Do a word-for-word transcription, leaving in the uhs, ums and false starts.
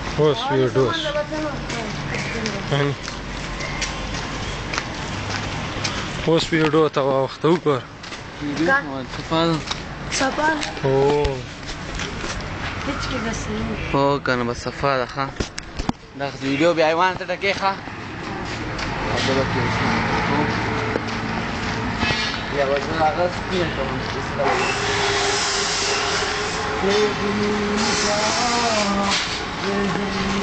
اوس ویډیوس اوس ویډیو ته وخت وګور صفا او هیڅ کې بس هو کنه بس صفا ده ښه دغه ویډیو بیا ایوان ته ټکې ښه دغه کې یا وځه هغه سپین کوم چې